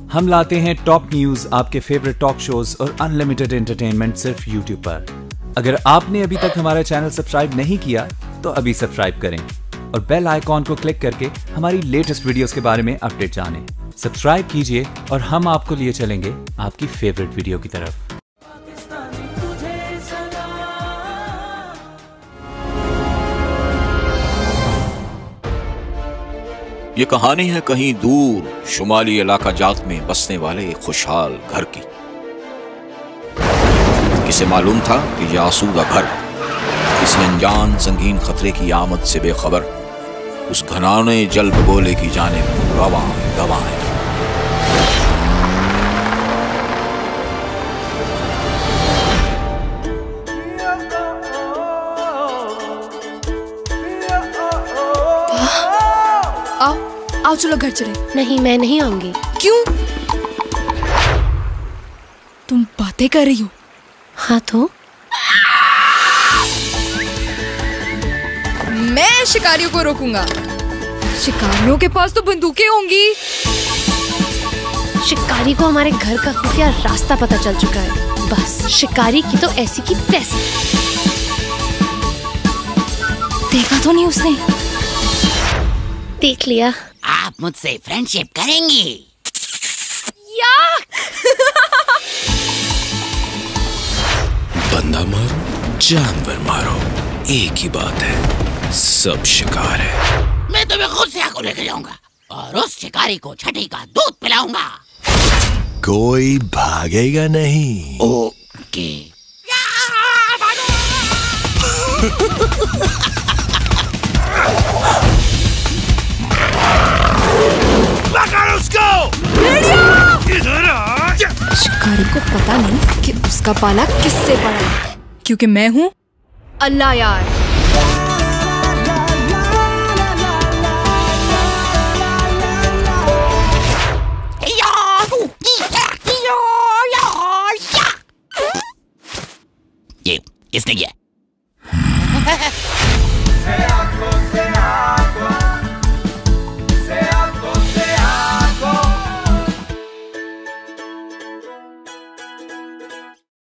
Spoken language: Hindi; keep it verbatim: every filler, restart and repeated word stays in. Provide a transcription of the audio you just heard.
हम लाते हैं टॉप न्यूज, आपके फेवरेट टॉक शोज और अनलिमिटेड एंटरटेनमेंट सिर्फ यूट्यूब पर। अगर आपने अभी तक हमारा चैनल सब्सक्राइब नहीं किया तो अभी सब्सक्राइब करें और बेल आइकॉन को क्लिक करके हमारी लेटेस्ट वीडियोस के बारे में अपडेट जानें। सब्सक्राइब कीजिए और हम आपको लिए चलेंगे आपकी फेवरेट वीडियो की तरफ। ये कहानी है कहीं दूर शुमाली इलाका जात में बसने वाले एक खुशहाल घर की। किसे मालूम था कि यह आसूदा घर किसी अनजान संगीन खतरे की आमद से बेखबर उस घनाने जल बगोले की जानिब रवां रवां है। आओ आओ चलो घर चले। नहीं, मैं नहीं आऊंगी। क्यों? तुम बातें कर रही हो? हाँ तो मैं शिकारियों को रोकूंगा। शिकारियों के पास तो बंदूकें होंगी। शिकारी को हमारे घर का खुफिया रास्ता पता चल चुका है। बस शिकारी की तो ऐसी की तैसी। देखा तो नहीं उसने? देख लिया। आप मुझसे फ्रेंडशिप करेंगी? बंदा मारो जानवर मारो, एक ही बात है, सब शिकार है। मैं तुम्हें खुद से आको लेके जाऊंगा और उस शिकारी को छठी का दूध पिलाऊंगा। कोई भागेगा नहीं। ओके। पकड़ उसको। इधर आ। शिकारी को पता नहीं कि उसका पाला किससे पड़ा है, क्योंकि मैं हूँ अल्लाहयार। ये इसने किया।